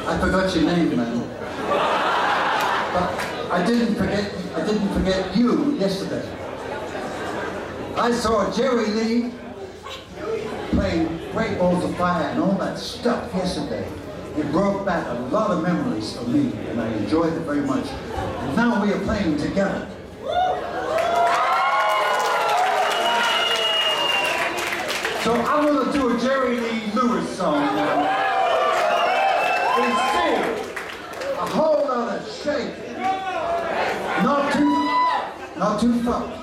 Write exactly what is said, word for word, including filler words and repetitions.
I forgot your name, man. But I didn't forget, I didn't forget you yesterday. I saw Jerry Lee playing Great Balls of Fire and all that stuff yesterday. It brought back a lot of memories for me, and I enjoyed it very much. And now we are playing together. So I'm going to do a Jerry Lee Lewis song now. It's full, a whole lot of shake. Not too, not too fast.